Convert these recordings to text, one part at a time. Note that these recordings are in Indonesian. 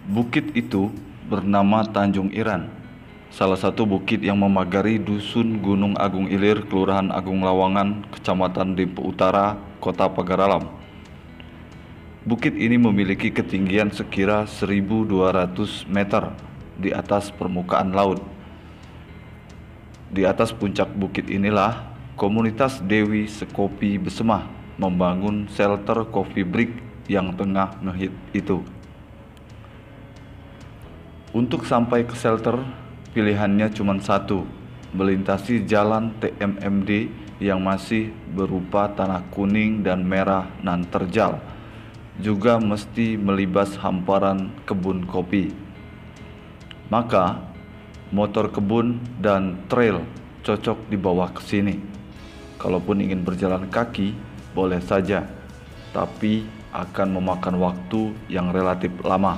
Bukit itu bernama Tanjung Iran, salah satu bukit yang memagari Dusun Gunung Agung Ilir, Kelurahan Agung Lawangan, Kecamatan Dempo Utara, Kota Pagaralam. Bukit ini memiliki ketinggian sekira 1.200 meter di atas permukaan laut. Di atas puncak bukit inilah komunitas Dewi Sekopi Besemah membangun shelter coffee break yang tengah ngehit itu. Untuk sampai ke shelter, pilihannya cuma satu, melintasi jalan TMMD yang masih berupa tanah kuning dan merah nan terjal. Juga mesti melibas hamparan kebun kopi. Maka, motor kebun dan trail cocok dibawa ke sini. Kalaupun ingin berjalan kaki, boleh saja, tapi akan memakan waktu yang relatif lama.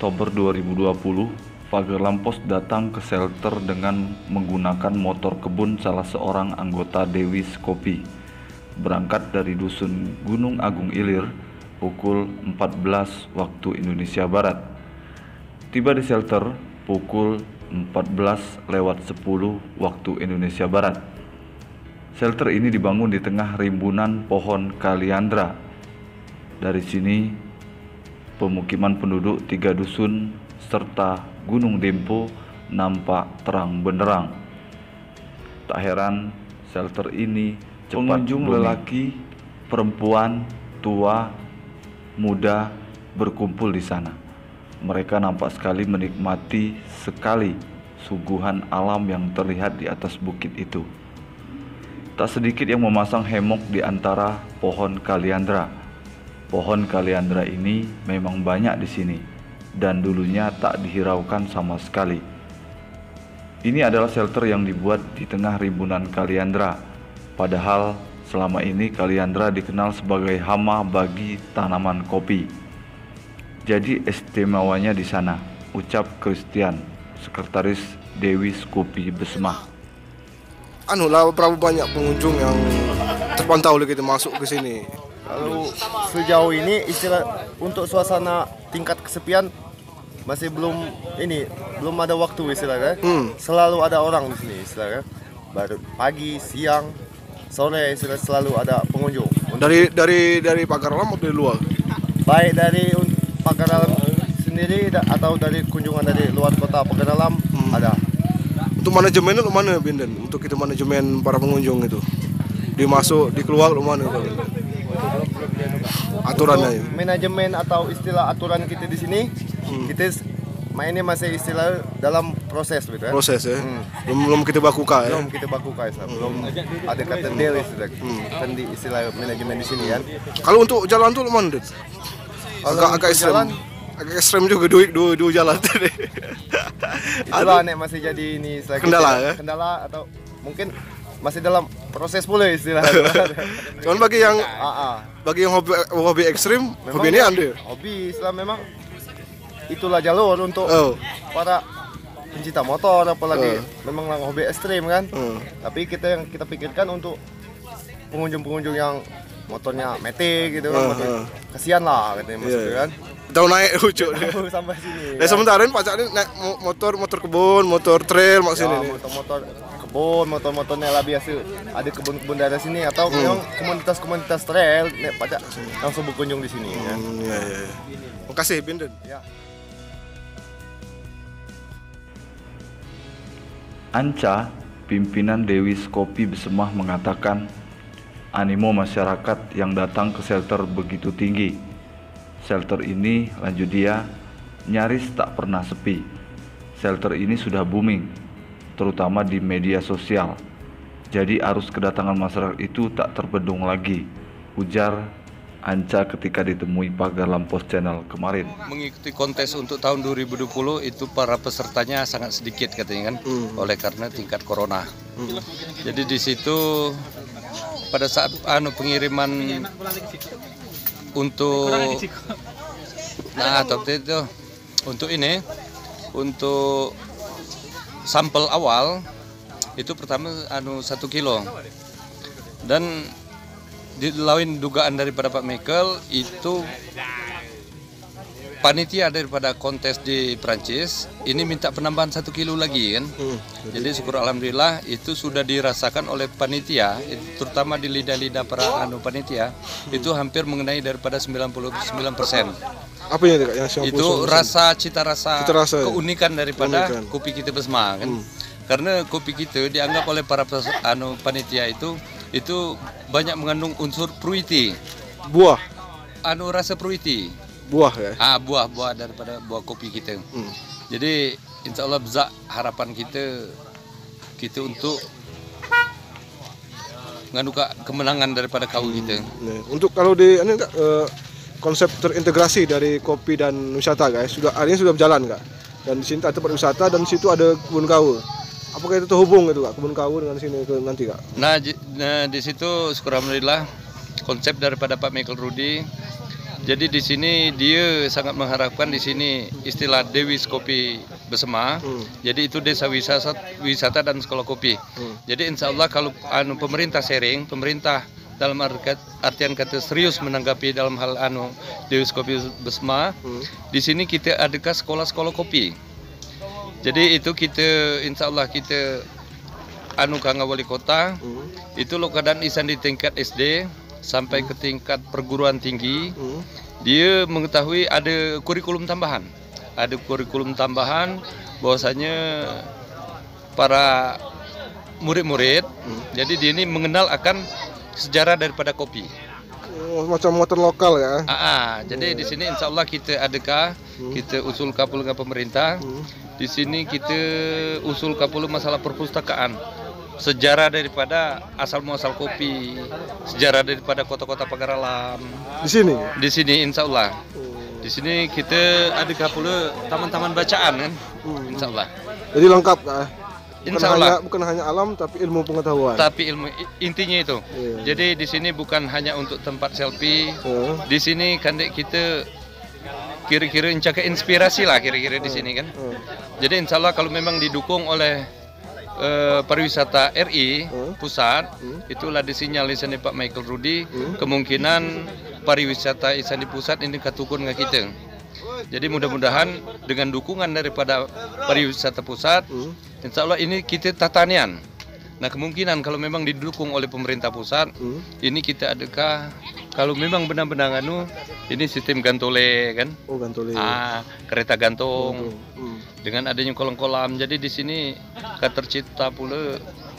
Oktober 2020, Pagar Lampos datang ke shelter dengan menggunakan motor kebun salah seorang anggota Dewi Kopi. Berangkat dari dusun Gunung Agung Ilir pukul 14 waktu Indonesia Barat. Tiba di shelter pukul 14:10 waktu Indonesia Barat. Shelter ini dibangun di tengah rimbunan pohon kaliandra. Dari sini, pemukiman penduduk 3 dusun serta Gunung Dempo nampak terang benderang. Tak heran, shelter ini pengunjung lelaki, perempuan, tua, muda berkumpul di sana. Mereka nampak sekali menikmati sekali suguhan alam yang terlihat di atas bukit itu. Tak sedikit yang memasang hemok di antara pohon kaliandra. Pohon kaliandra ini memang banyak di sini dan dulunya tak dihiraukan sama sekali. Ini adalah shelter yang dibuat di tengah rimbunan kaliandra. Padahal selama ini kaliandra dikenal sebagai hama bagi tanaman kopi. Jadi istimewanya di sana, ucap Christian, sekretaris Dewi Kopi Besmah. Berapa banyak pengunjung yang terpantau kita masuk ke sini? Kalau sejauh ini istilah untuk suasana tingkat kesepian masih belum ada waktu istilahnya. Selalu ada orang di sini istilahnya. Baru pagi, siang, sore selalu ada pengunjung. Dari Pagar Alam atau dari luar? Baik dari Pagar Alam sendiri atau dari kunjungan dari luar kota Pagar Alam ada. Untuk manajemennya lu mana, Binden? Untuk itu manajemen para pengunjung itu, dimasuk, dikeluar lu mana? Aturannya. Manajemen atau istilah aturan kita di sini, kita mainnya masih istilah dalam proses gitu ya. Proses ya. Belum kita bakuka ya. Belum kita bakuka ya. Belum ada kata deal istilah manajemen di sini kan. Kalau untuk jalan tuh lu mana? Agak ekstrem. Agak ekstrem juga dua jalan tadi. Itulah nek masih jadi ini kendala ya. Kendala atau mungkin masih dalam proses pula istilah. Cuman bagi yang hobi ekstrim, hobi ini Anda. Hobi istilah memang itulah jalur untuk para pencinta motor apalagi memang hobi ekstrim kan. Tapi yang kita pikirkan untuk pengunjung-pengunjung yang motornya mete gitu kan, kasihan lah katanya maksudnya kan. Tahu naik lucu sampai sini. Ya sementara ini Pak naik motor kebun, motor trail maksudnya ini. Motor kebun, motornya lah biasa ada kebun-kebun daerah sini atau memang komunitas trail nek Pak langsung berkunjung di sini kan. Iya. Makasih Binden. Ya. Anca, pimpinan Dewi Kopi Besmah mengatakan animo masyarakat yang datang ke shelter begitu tinggi. Shelter ini, lanjut dia, nyaris tak pernah sepi. Shelter ini sudah booming, terutama di media sosial. Jadi arus kedatangan masyarakat itu tak terbendung lagi, ujar Anca ketika ditemui Pagar Lampos Channel kemarin. Mengikuti kontes untuk tahun 2020 itu para pesertanya sangat sedikit katanya kan, oleh karena tingkat corona. Jadi di situ pada saat pengiriman untuk sampel awal itu pertama 1 kilo dan di lain dugaan daripada Pak Michael itu panitia daripada kontes di Prancis ini minta penambahan 1 kilo lagi kan. Jadi syukur alhamdulillah itu sudah dirasakan oleh panitia, terutama di lidah-lidah para panitia itu hampir mengenai daripada 99%. Apa yang itu cita rasa keunikan daripada kopi kita Besmah kan. Karena kopi kita dianggap oleh para panitia itu banyak mengandung unsur fruity. Buah. Rasa fruity. Buah ya? Buah daripada buah kopi kita. Jadi insya Allah besar harapan kita untuk nganuka kemenangan daripada kau kita. Untuk kalau di konsep terintegrasi dari kopi dan wisata guys, hari ini sudah berjalan kak. Dan di sini ada tempat wisata dan di situ ada kebun kawu. Apakah itu terhubung itu kak, kebun kawu dengan sini nanti kak? Nah di situ syukur alhamdulillah konsep daripada Pak Michael Rudy Jadi di sini dia sangat mengharapkan di sini istilah Dewis Kopi Besema. Jadi itu desa wisata dan sekolah kopi. Jadi insya Allah kalau pemerintah sharing, pemerintah dalam artian kata serius menanggapi dalam hal Dewis Kopi Besema, di sini kita adakan sekolah-sekolah kopi. Jadi itu kita insya Allah kita kangga wali kota itu lo keadaan isan di tingkat SD sampai ke tingkat perguruan tinggi. Dia mengetahui ada kurikulum tambahan, bahwasanya para murid-murid jadi dia ini mengenal akan sejarah daripada kopi. Macam motor lokal ya. Jadi di sini insya Allah kita adakah kita usul kapul dengan pemerintah. Di sini kita usul kapul masalah perpustakaan, sejarah daripada asal muasal kopi, sejarah daripada kota-kota pagar alam. Di sini insya Allah. Di sini kita adakah pula taman-taman bacaan kan, insya Allah. Jadi lengkap kan? Insya Allah. Bukan hanya alam tapi ilmu pengetahuan. Tapi ilmu intinya itu. Jadi di sini bukan hanya untuk tempat selfie. Di sini kan kita kira-kira mencari inspirasi lah kira-kira di sini kan. Jadi insya Allah kalau memang didukung oleh pariwisata RI pusat, itulah disinyalir Pak Michael Rudi, kemungkinan pariwisata isan di pusat ini katukun nggak kita. Jadi mudah-mudahan dengan dukungan daripada pariwisata pusat, insya Allah ini kita tatanian. Nah kemungkinan kalau memang didukung oleh pemerintah pusat, ini kita adakah kalau memang benar-benar ini sistem gantole kan? Oh gantole. Kereta gantung. Dengan adanya kolam-kolam, jadi di sini tercipta pula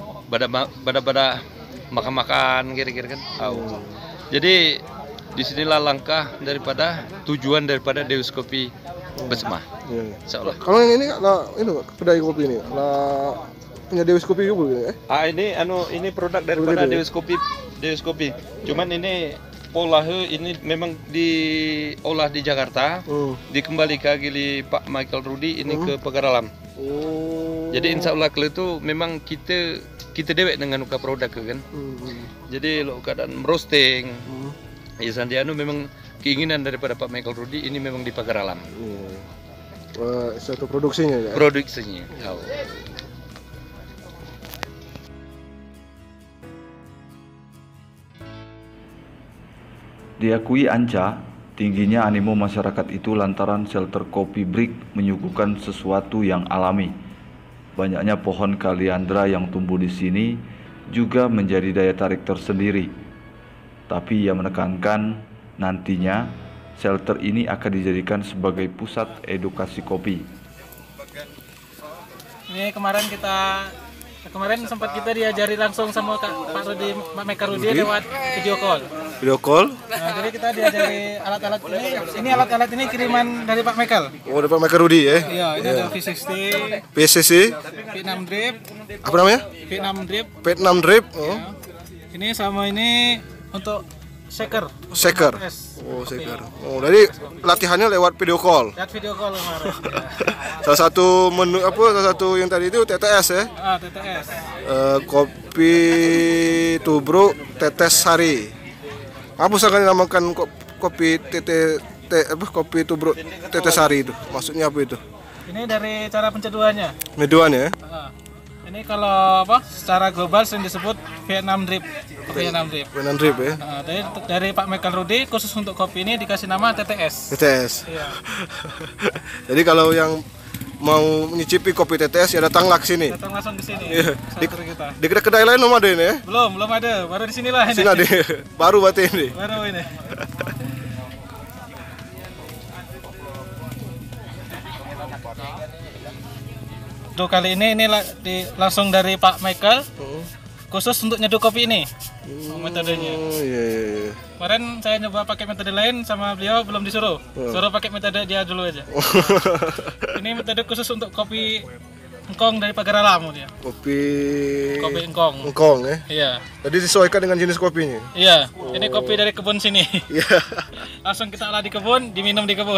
bada makan-makan kira-kira kan. Jadi disinilah langkah daripada tujuan daripada Dewis Kopi Besema. Insya Allah. Kalau yang ini kedai kopi ini, punya Dewis Kopi juga ya? Ini produk daripada Dewis Kopi. Cuman ini ini memang diolah di Jakarta, dikembali ke gili Pak Michael Rudi ini ke Pagar Alam. Jadi insya Allah kalau itu memang kita dewek dengan uka produk kan. Jadi lo keadaan roasting. Ya Sandiano memang keinginan daripada Pak Michael Rudi ini memang di Pagar Alam. Satu produksinya ya? Produksinya. Diakui Anca, tingginya animo masyarakat itu lantaran shelter kopi Brick menyuguhkan sesuatu yang alami. Banyaknya pohon kaliandra yang tumbuh di sini juga menjadi daya tarik tersendiri. Tapi ia menekankan nantinya shelter ini akan dijadikan sebagai pusat edukasi kopi. Ini kemarin sempat kita diajari langsung sama Pak Michael Rudi lewat video call. Nah, jadi kita diajari alat-alat ini. Ini alat-alat ini kiriman dari Pak Michael. Oh, dari Pak Michael Rudi ya? Iya, ini ada V60, PCC, V6 drip. Apa namanya? V6 drip. V6 drip. Ya. Ini sama ini untuk shaker. Oh, shaker. Oh, jadi latihannya lewat video call. Lihat video call kemarin. Salah satu menu salah satu yang tadi itu TTS ya? TTS. Kopi tubruk tetes sari. Apa usah dinamakan kopi kopi tubruk tetes sari itu? Maksudnya apa itu? Ini dari cara penceduannya. Meduan ya? Ini kalau secara global sering disebut Vietnam drip. Vietnam drip ya? Dari Pak Michael Rudi khusus untuk kopi ini dikasih nama TTS. Iya. Jadi kalau yang mau menyicipi kopi TTS ya datanglah ke sini. Datang langsung ke sini. Iya. Di kedai lain belum ada ini ya? Belum ada. Baru di sinilah ini. Sini ada. Baru berarti ini. Baru ini. Tuh kali ini langsung dari Pak Michael khusus untuk nyeduh kopi ini metodenya. Iya. Kemarin saya nyoba pakai metode lain sama beliau belum disuruh. Suruh pakai metode dia dulu aja. Ini metode khusus untuk kopi engkong dari Pagar Alam dia. Kopi engkong. Engkong ya? Iya. Jadi disesuaikan dengan jenis kopinya? Iya. Ini kopi dari kebun sini. Iya. Langsung kita olah di kebun, diminum di kebun.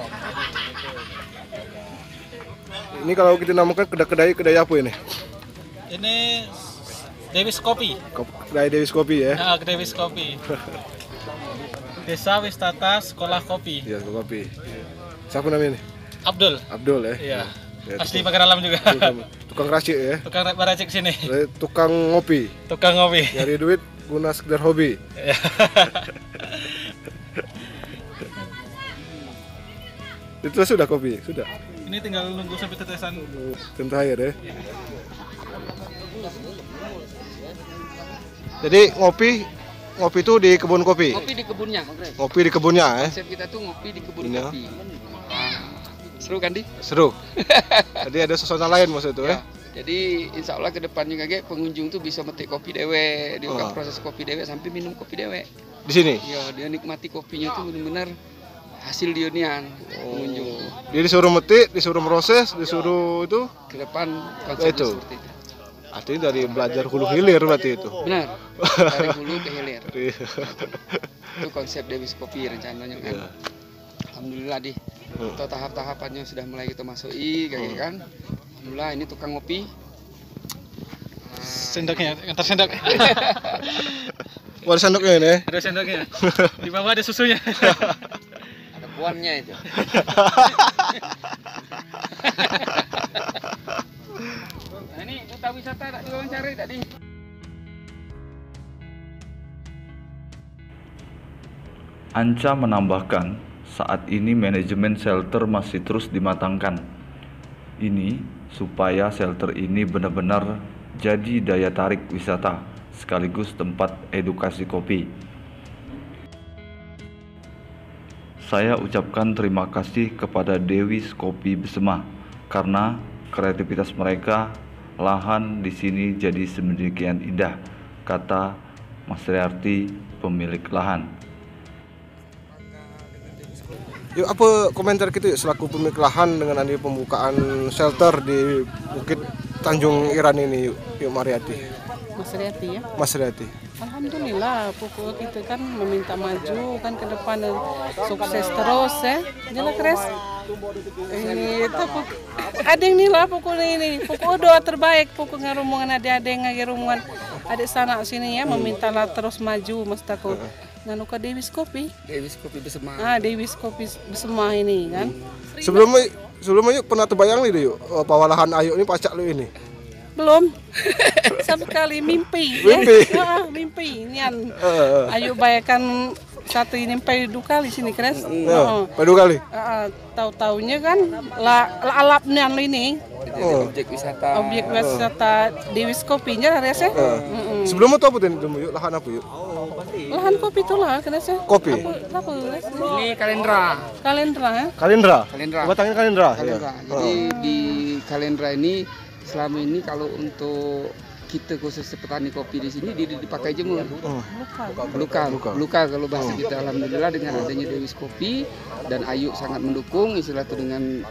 Ini kalau kita namakan kedai apa ini? Ini Dewi's Kopi. Dari Dewi's Kopi ya. Nah, Dewi's Kopi. Desa Wisata Sekolah Kopi. Iya, kopi. Siapa namanya nih? Abdul. Abdul ya. Iya. Ya, Asli Pagar Alam juga. Tukang racik ya. Tukang racik sini. Tukang ngopi. Tukang ngopi. Nyari duit guna sekedar hobi. Iya. Itu sudah kopi, sudah. Ini tinggal nunggu sampai tetesan. Tentu air ya. Jadi ngopi itu di kebun kopi. Ngopi di kebunnya. Ngopi di kebunnya ya. Konsep kita tuh ngopi di kebun Iya. kopi. Seru kan, Di? Seru. Jadi ada suasana lain maksud itu ya. Jadi insya Allah ke depannya kayak pengunjung tuh bisa metik kopi dewe, dibuka proses kopi dewe sampai minum kopi dewe. Di sini. Ya, dia nikmati kopinya tuh benar-benar hasil dionian pengunjung. Dia disuruh metik, disuruh proses, disuruh itu. Ke depan konsepnya Itu. seperti itu. Artinya dari belajar hulu hilir berarti itu. Benar. Dari hulu ke hilir. Iya. Itu konsep Dewi's Kopi rencananya kan. Iya. Alhamdulillah di atau tahap-tahapannya sudah mulai kita masuki kayak kan. Alhamdulillah ini tukang ngopi. Sendoknya, antar sendok. Ada sendoknya ini ya. Ada sendoknya. Di bawah ada susunya. Ada puannya itu. Nah, ini duta wisata tak diwawancari tadi. Anca menambahkan, saat ini manajemen shelter masih terus dimatangkan. Ini supaya shelter ini benar-benar jadi daya tarik wisata sekaligus tempat edukasi kopi. Saya ucapkan terima kasih kepada Dewi's Kopi Besema karena kreativitas mereka lahan di sini jadi sedemikian indah, kata Mas Riarti, pemilik lahan. Yuk, apa komentar kita yuk selaku pemilik lahan dengan adanya pembukaan shelter di Bukit Tanjung Iran ini yuk Mariati. Mas Riati ya. Mas Riati. Alhamdulillah, pokok kita kan meminta maju kan ke depan sukses terus ya. Jangan keras. Ini itu ada yang nila pokoknya ini. Pokok doa terbaik pokok ngarumungan adik-adik ngarumungan adik sana sini ya memintalah terus maju Mas Tako. Nganu ke Dewi's Kopi. Dewi's Kopi Besema. Dewi's Kopi Besema ini kan. Sebelumnya yuk pernah terbayang nih yuk pawalahan Ayu ini pacak lu ini. Belum. Sama sekali mimpi. Mimpi. Ya. Mimpi. Nian. Ayo bayarkan satu ini sampai 2 kali sini kres. Sampai 2 kali. Tahu-taunya kan alap nian ini. Objek wisata. Objek wisata Dewi's Kopinya res ya. Sebelumnya tuh apa tuh yuk lahan apa yuk? Lahan kopi itulah kres ya. Kopi. Apa res? Ini kalendra. Kalendra ya. Kalendra. Kalendra. Batangnya kalendra. Kalendra. Jadi di kalendra ini selama ini kalau untuk kita khusus petani kopi di sini dipakai jemur. Luka kalau bahasa kita. Alhamdulillah dengan adanya Dewi's Kopi dan Ayu sangat mendukung istilah itu dengan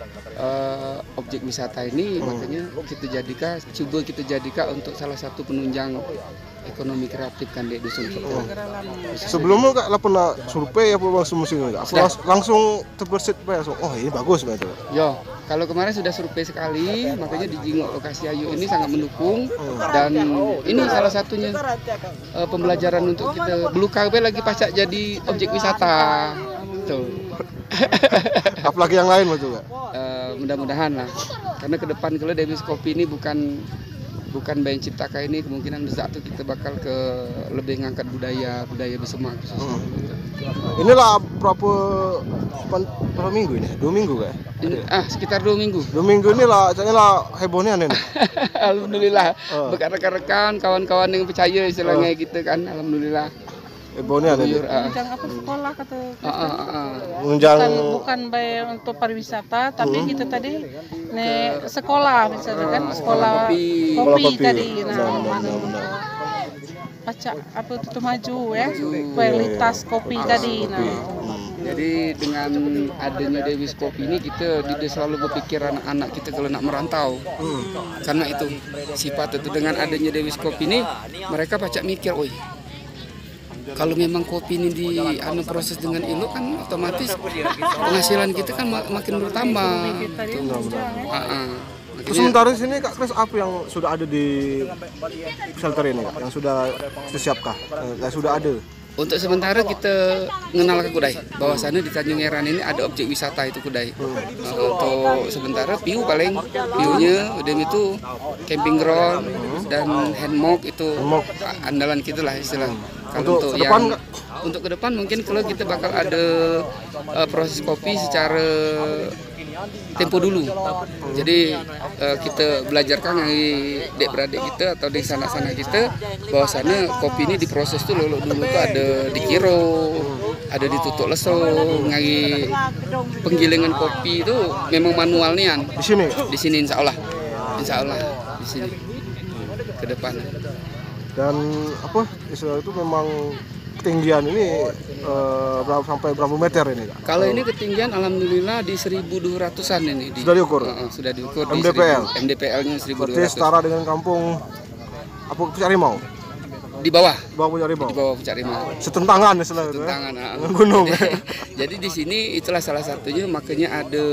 objek wisata ini, makanya coba kita jadikan untuk salah satu penunjang ekonomi kreatif kan di dusun kita. Sebelumnya Kak pernah survei apa langsung musim enggak? Langsung terbersit langsung. Oh, ini bagus betul. Yo, kalau kemarin sudah survei sekali, makanya di Jingok lokasi Ayu ini sangat mendukung dan ini salah satunya pembelajaran untuk kita. Blue KB lagi pasca jadi objek wisata. Tuh. Apalagi yang lain betul Kak? Mudah-mudahan lah. Karena ke depan kalau Dewi's Kopi ini bukan Bayan Ciptaka ini kemungkinan besar tuh kita bakal ke lebih ngangkat budaya Besema khususnya. Inilah berapa minggu ini? 2 minggu Kak? Sekitar 2 minggu. 2 minggu ini lah, hebohnya nih. Alhamdulillah. Bekas rekan-rekan, kawan-kawan yang percaya istilahnya gitu kan. Alhamdulillah. Hebohnya nih. Menunjang apa sekolah kata. Bukan bayar untuk pariwisata, tapi kita tadi sekolah misalnya kan sekolah kopi tadi. Pacak apa itu maju ya kualitas kopi tadi. Jadi dengan adanya Dewi's Kopi ini kita selalu berpikir anak-anak kita kalau nak merantau. Karena itu sifat itu dengan adanya Dewi's Kopi ini mereka pacak mikir, "Oi, kalau memang kopi ini proses dengan ilmu kan otomatis penghasilan kita kan makin bertambah." Terus sementara di sini Kak Kris, apa yang sudah ada di shelter ini Kak? Yang sudah disiapkah? Yang sudah ada? Untuk sementara kita mengenal ke Kudai. Bahwasannya di Tanjung Eran ini ada objek wisata itu Kudai. Untuk sementara piunya udah itu camping ground dan hammock itu andalan kita lah istilah. Kalau untuk ke depan mungkin kalau kita bakal ada proses kopi secara tempo dulu. Jadi kita belajarkan dari dek-beradik kita atau dari sanak-sanak kita bahwasannya kopi ini diproses tuh dulu tuh ada dikiro, ada ditutuk leso, ngari penggilingan kopi itu memang manual nian. Di sini insya Allah di sini ke depan. Dan apa istilah itu memang ketinggian ini sampai berapa meter ini Kak? Kalau ini ketinggian alhamdulillah di 1.200-an ini. Sudah diukur? Sudah diukur. MDPL-nya 1.200. Berarti setara dengan kampung Puncak Rimau? Di bawah. Di bawah Puncak Rimau? Di bawah Puncak Rimau. Setentangan istilah itu Setentangan. Gunung. Jadi di sini itulah salah satunya makanya ada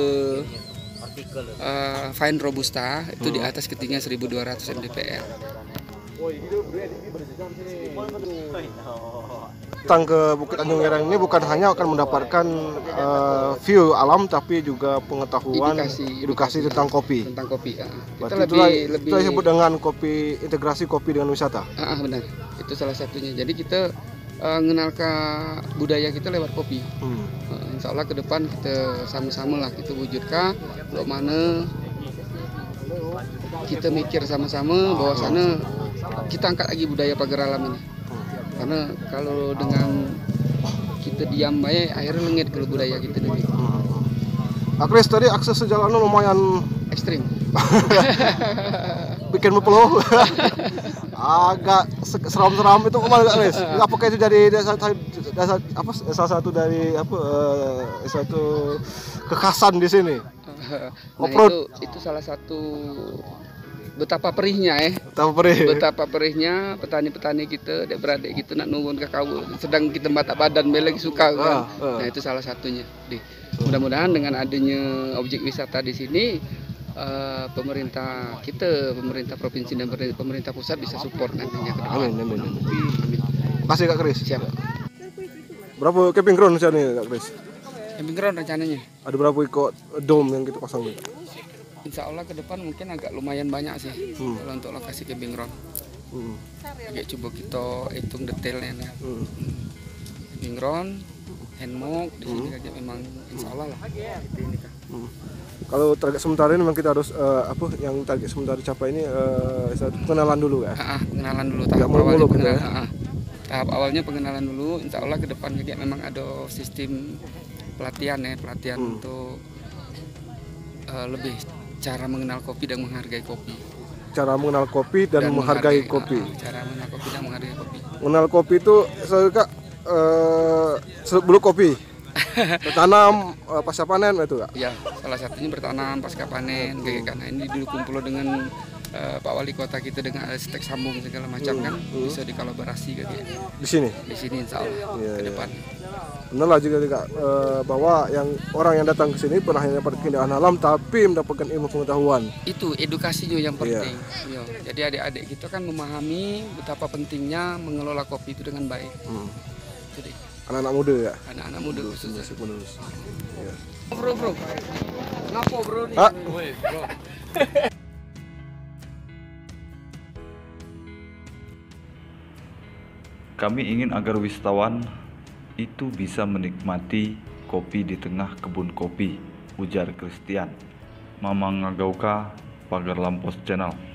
Vine Robusta itu di atas ketinggian 1.200 MDPL. Datang ke Bukit Tanjung Eran ini bukan hanya akan mendapatkan view alam tapi juga pengetahuan edukasi tentang kopi. Tentang kopi. Berarti itu disebut dengan kopi integrasi kopi dengan wisata. Benar. Itu salah satunya. Jadi kita mengenal ke budaya kita lewat kopi. Insya Allah ke depan kita sama-sama lah kita wujudkan lo mana kita mikir sama-sama bahwa sana kita angkat lagi budaya pagar alam ini. Karena kalau dengan kita diam baik akhirnya lengit kalau budaya kita dulu. Kak Kris, tadi akses jalan lumayan ekstrim. Bikin peluh. Agak seram-seram itu kemana Kak Kris? Apakah itu jadi salah satu dari satu kekhasan di sini? Itu salah satu betapa perihnya betapa perihnya petani-petani kita, adik-beradik kita nak nuwun ke kau sedang kita mata badan beleng suka kan. Nah itu salah satunya. Mudah-mudahan dengan adanya objek wisata di sini pemerintah kita, pemerintah provinsi dan pemerintah pusat bisa support nantinya ke depan. Amin. Terima kasih Kak Kris. Siap. Berapa camping ground rencananya Kak Kris? Camping ground rencananya. Ada berapa ikut dome yang kita pasang nih? Insya Allah ke depan mungkin agak lumayan banyak sih kalau untuk lokasi camping ground. Agak coba kita hitung detailnya nih. Camping ground, hammock di sini agak memang insya Allah lah. Kalau target sementara ini memang kita harus yang target sementara dicapai ini pengenalan dulu ya. Pengenalan dulu tahap awalnya pengenalan dulu. Insya Allah ke depan juga memang ada sistem pelatihan untuk lebih cara mengenal kopi dan menghargai kopi. Cara mengenal kopi dan menghargai kopi. Cara mengenal kopi dan menghargai kopi. Mengenal kopi itu Kak sebelum kopi bertanam pasca panen itu Kak? Ya, salah satunya bertanam pasca panen. Karena ini dulu kumpul dengan Pak Wali Kota kita dengan stek sambung segala macam kan bisa dikolaborasi gitu. Di sini insya Allah ke depan. Benar lah juga Kak, bahwa yang orang yang datang ke sini pernah hanya dapat keindahan alam tapi mendapatkan ilmu pengetahuan. Itu edukasinya yang penting. Jadi adik-adik kita kan memahami betapa pentingnya mengelola kopi itu dengan baik. Jadi anak-anak muda ya. Anak-anak muda khususnya. Ya. Bro. Kenapa bro? Kami ingin agar wisatawan itu bisa menikmati kopi di tengah kebun kopi, ujar Christian. Mamang Ngagauka, Pagar Lampos Channel.